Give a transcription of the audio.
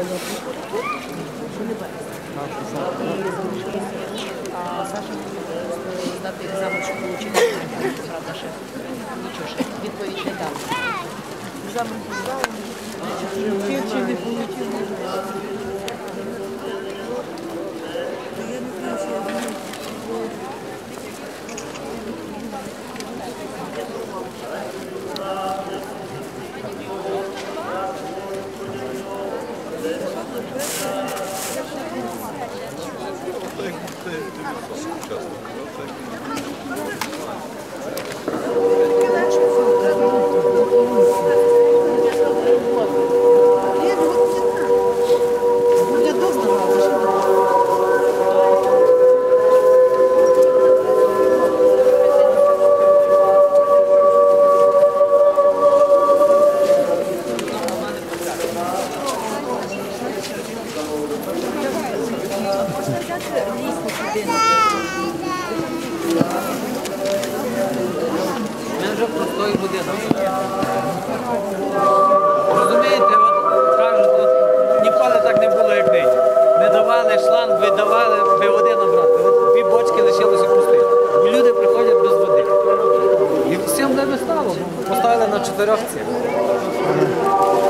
А Саша здати екзамен, щоб отримати, правда, ще нічого, ще відповідь ще дав. Екзамен здав, чи не полетів. Ми вже простої будинок. Розумієте, от кажуть, ніколи так не було, як нині. Не давали шланг, видавали, би води набрати. От 2 бочки лишилося пусти. І люди приходять без води. І всім не стало, поставили на 4 цих.